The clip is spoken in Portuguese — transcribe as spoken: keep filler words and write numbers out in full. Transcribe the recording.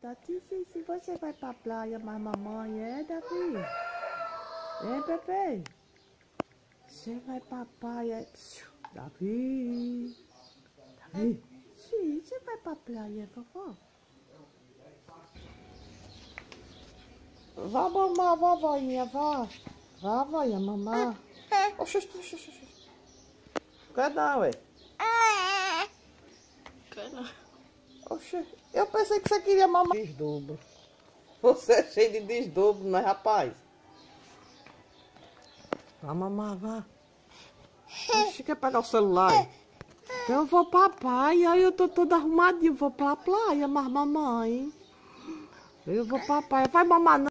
Tati, se, se você vai pra praia, mas mamãe é, Davi? É, Pepe? Você vai pra praia, Davi? Davi? Sim, você vai pra praia, vovó? Vá mamar, vovoinha, vá. Vá, voinha, mamar. Oxi, oxi, oxi, oxi. Quer não, ué? Quer não. Oxi, eu pensei que você queria mamar. Desdobro. Você é cheio de desdobro, não é, rapaz? Vá mamar, vá. Oxi, quer pegar o celular? Eu vou pra praia, eu tô toda arrumadinha, vou pra praia, mas mamãe. Eu vou pra praia, vai mamar não.